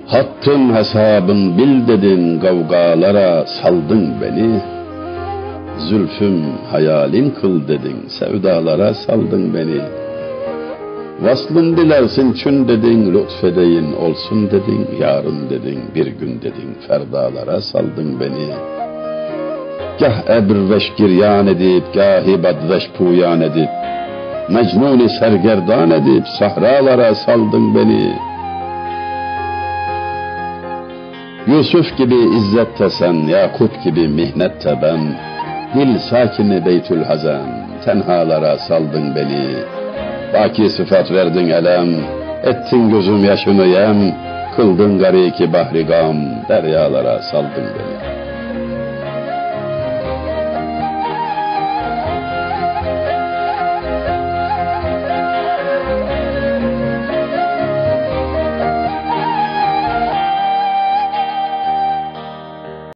Hattın hesabın bil dedin, kavgalara saldın beni. Zülfüm hayalin kıl dedin, sevdalara saldın beni. Vaslın dilersin çün dedin, lütfedeyin olsun dedin. Yarın dedin, bir gün dedin, ferdalara saldın beni. Gah ebrveş giryan edip, gahi badveş puyan edip, Mecnun-i sergerdan edip, sahralara saldın beni. Yusuf gibi izzette sen, Yakup gibi mihnette ben, dil sakini Beytül Hazen, tenhalara saldın beni. Baki sıfat verdin elem, ettin gözüm yaşını yem, kıldın gariki bahri gam, deryalara saldın beni.